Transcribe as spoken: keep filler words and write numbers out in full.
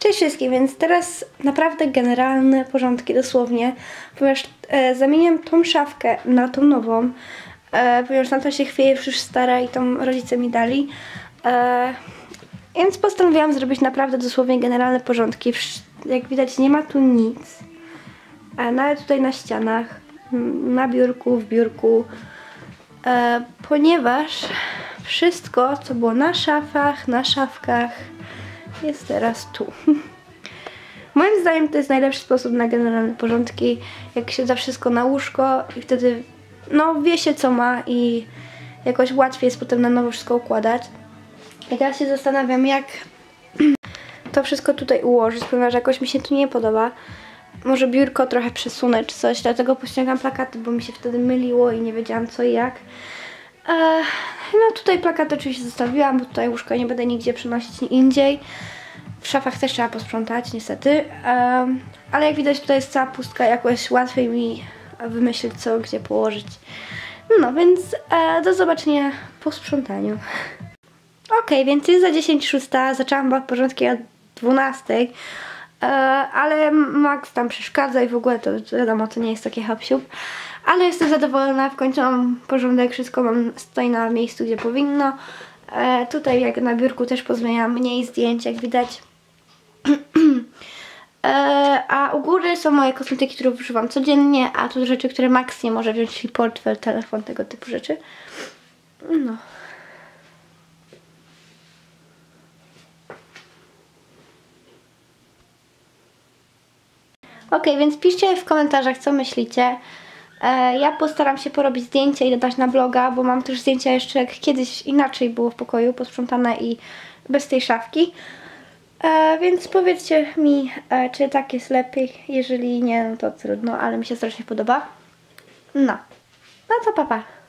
Cześć wszystkim, więc teraz naprawdę generalne porządki dosłownie, ponieważ e, zamieniam tą szafkę na tą nową, e, ponieważ na to się chwieje już stara i tą rodzice mi dali, e, więc postanowiłam zrobić naprawdę dosłownie generalne porządki. Jak widać nie ma tu nic, e, nawet tutaj na ścianach, na biurku, w biurku, e, ponieważ wszystko co było na szafach, na szafkach jest teraz tu. Moim zdaniem to jest najlepszy sposób na generalne porządki, jak się da wszystko na łóżko i wtedy no wie się co ma i jakoś łatwiej jest potem na nowo wszystko układać. I teraz się zastanawiam, jak to wszystko tutaj ułożyć, ponieważ jakoś mi się tu nie podoba. Może biurko trochę przesunę czy coś, dlatego pościągam plakaty, bo mi się wtedy myliło i nie wiedziałam co i jak. Eee, no tutaj plakaty oczywiście zostawiłam, bo tutaj łóżko nie będę nigdzie przenosić indziej. W szafach też trzeba posprzątać niestety, eee, ale jak widać tutaj jest cała pustka, jakoś łatwiej mi wymyślić co gdzie położyć. No więc e, do zobaczenia po sprzątaniu. Ok, więc jest za dziesięć szósta, zaczęłam porządki o dwunastej, e, ale Max tam przeszkadza i w ogóle to wiadomo, to nie jest takie hop-siup. Ale jestem zadowolona, w końcu mam porządek, wszystko mam, stoi na miejscu gdzie powinno. E, tutaj jak na biurku też pozmieniam mniej zdjęć, jak widać. e, a u góry są moje kosmetyki, które używam codziennie, a tu rzeczy, które Max nie może wziąć, czyli portfel, telefon, tego typu rzeczy. No. Ok, więc piszcie w komentarzach co myślicie. E, ja postaram się porobić zdjęcia i dodać na bloga, bo mam też zdjęcia jeszcze jak kiedyś inaczej było w pokoju, posprzątane i bez tej szafki. E, więc powiedzcie mi, e, czy tak jest lepiej. Jeżeli nie, no to trudno, ale mi się strasznie podoba. No, no to pa pa.